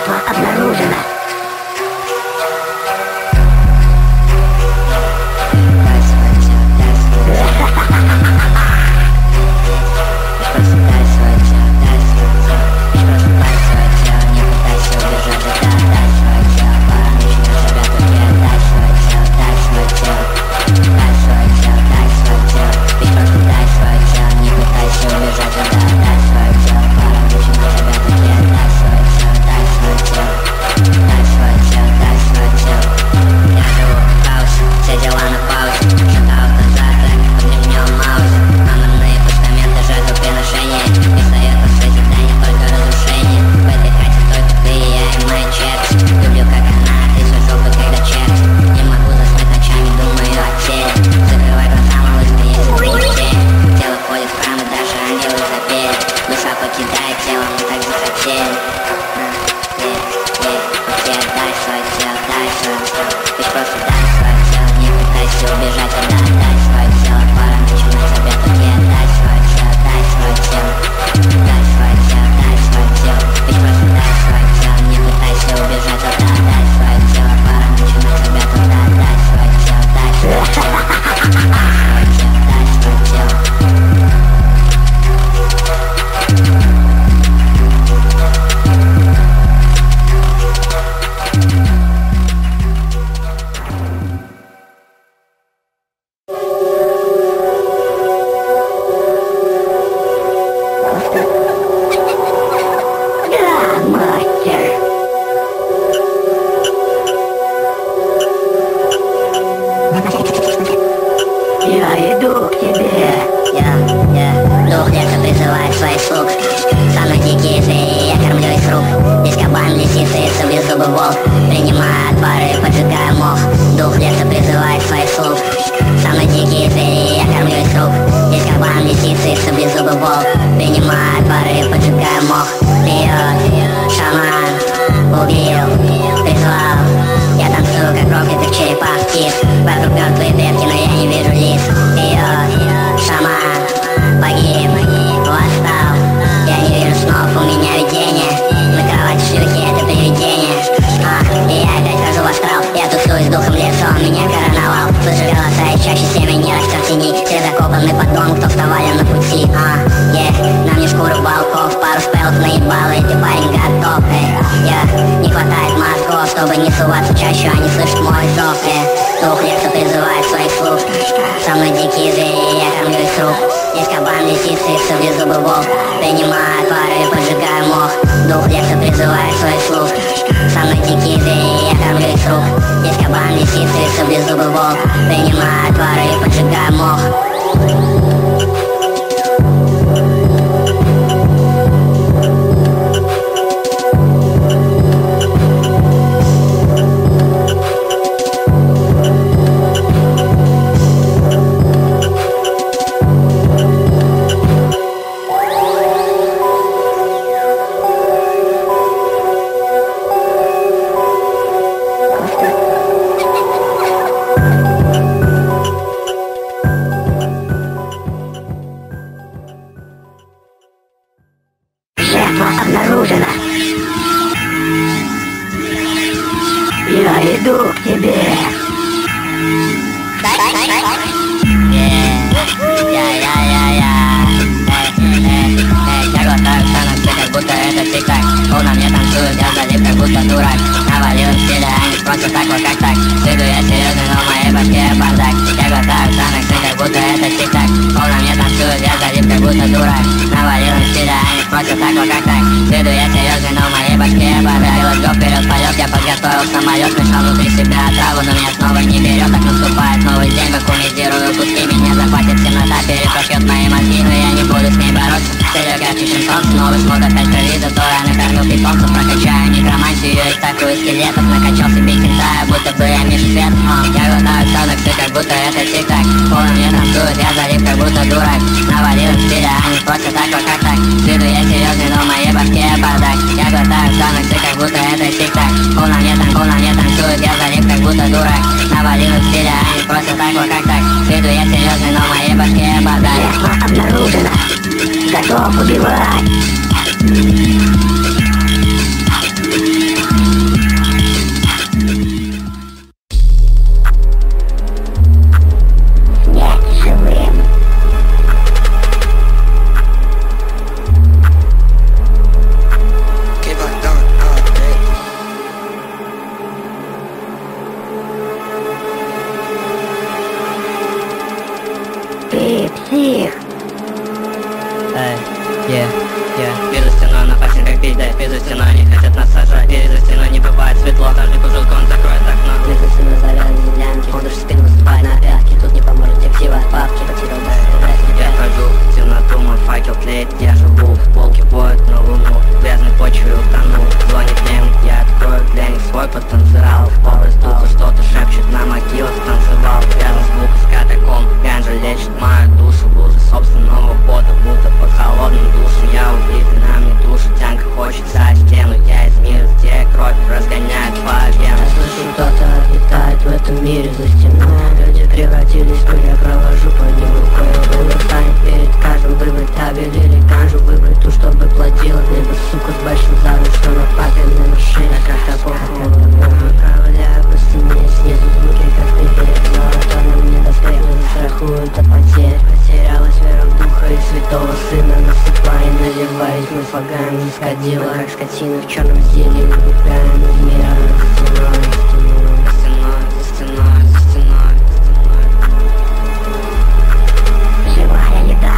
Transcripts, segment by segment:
Жертва обнаружена. Обнаружено. Готов убивать. ты псих. Вижу стену, на пальцах как пиздец. Вижу стену, они хотят нас сажать. Вижу стену, не бывает светло. Каждый кужелка, он закроет окно. Вижу стену, завязанной землянки. Он даже спину наступает на пятки. Тут не поможет тебе ксива, бабки. Потерял даже Я хожу в темноту, мой факел тлеет. Я живу, волки воют на луну. В грязной почве утону. Звонит дневник, я открою для них свой потенциал. Пол из духа что-то шепчет, на могилах танцевал. Рядом звук из катакомб. Ганжа лечит мою душу. Лужи собственного пота, будто под холодным душем. Я убитый, на мне душу. Тянка хочет за стену. Я из мира, где кровь разгоняет по венам. Я слышу, кто-то летает в этом мире за стеной. Люди превратились в пыль, я провожу по ним рукой. Выбор станет перед каждым, выбрать табель или ганжу. Выбрать ту, чтобы платила. Либо сука с большим задом, что на папельной машине. Как такого направляю по стене. Снизу звуки, как привет. Золото на мне доспех, страхуют от потерь. Потерялась вера в духа и святого сына. Насыпай, наливаясь, мы фагами не сходила. Как скотина в черном зелье, выбегаем из мира. Живая еда.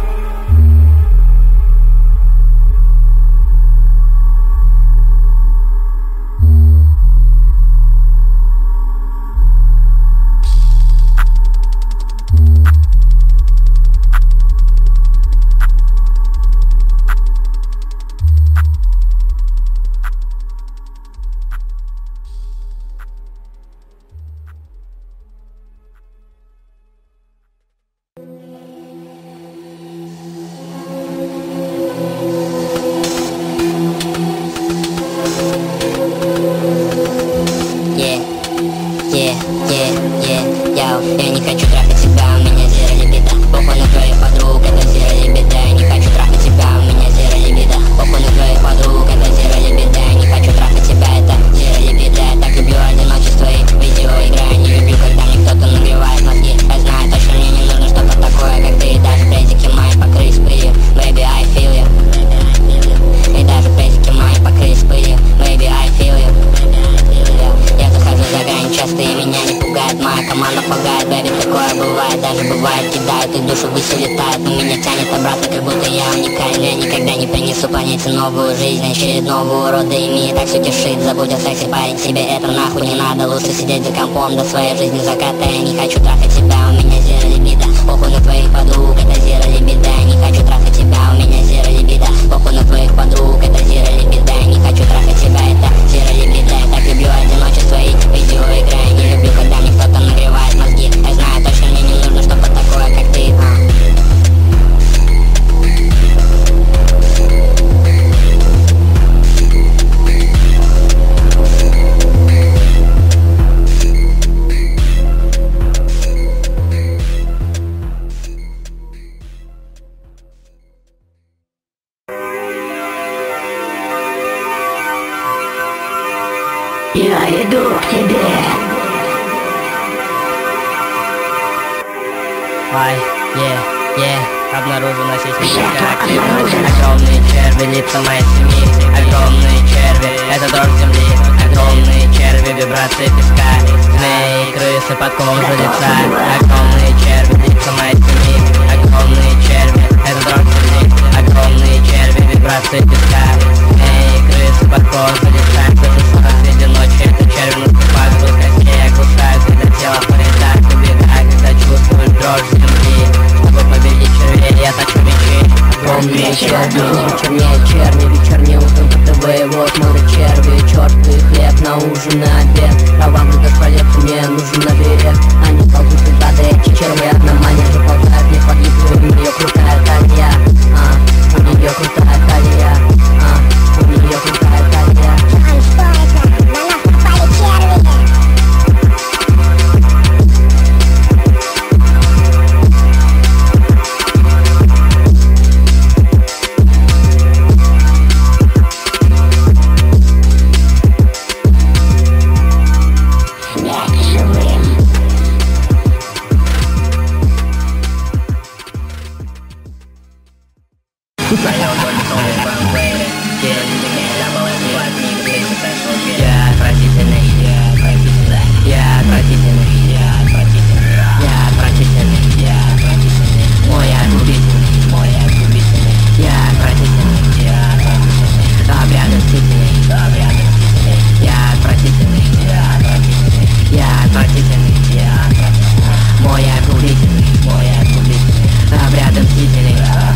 Я не хочу трахать тебя, у меня зеро либидо. Похуй на твоих подруг, это зеро либидо. Я не хочу трахать тебя, у меня зеро либидо. Похуй на твоих подруг, это зеро либидо. Я не хочу трахать тебя, это зеро либидо. Я так люблю одиночество и видеоигры. Я не люблю, когда мне кто-то нагревает мозги. Я знаю точно, мне не нужно что-то такое, как ты. И даже презики мои покрылись пылью. Baby, I feel you. И даже презики мои покрылись пылью. Baby, I feel you. Я захожу за грань часто и меня не пугает. Моя команда пугает, бэби, такое бывает. Даже бывает кидают и душу выше летает. Но меня тянет обратно, как будто я уникальный. Я никогда не принесу планете новую жизнь. Очередного урода и меня так все тешит. Забудь о сексе, парень, тебе это нахуй не надо. Лучше сидеть за компом до своей жизни заката. Я не хочу трахать тебя, у меня зеро либидо. Похуй на твоих подруг, это зеро либидо. Я не хочу трахать тебя, у меня зеро либидо. Похуй на твоих подруг, это зеро либидо. Я не хочу трахать тебя, это зеро либидо. Я так люблю одиночество и видеоигры. Я не люблю, когда мне кто-то нагревает мозги. Я знаю точно, мне не нужно что-то такое, как ты. Я иду к тебе. Обнаружено огромные черви, лица моей семьи. Огромные черви, это дрожь земли. Огромные черви, вибрации песка. Змеи, крысы под кожу лица. Огромные черви, лица моей семьи. Огромные черви, это дрожь земли. Огромные черви, вибрации песка. Змеи, крысы под кожу лица. Кто-то среди ночи, это черви наступают в костей. Оглушают, когда тело порезают. Убегают, когда чувствуешь дрожь земли. Чтобы победить червей, я точу мечи. Огромные черви, чернее черни. Вечернее утром по ТВ, вот море черви. Чёртый хлеб на ужин, на обед. Трава в руках пролетку, мне нужен наберет. Они ползут и падают, эти черви. Одна мания же ползает, мне под еду. У неё крутая талия, у неё крутая талия, у неё крутая талия. Что это? На нас напали черви! отвратительный.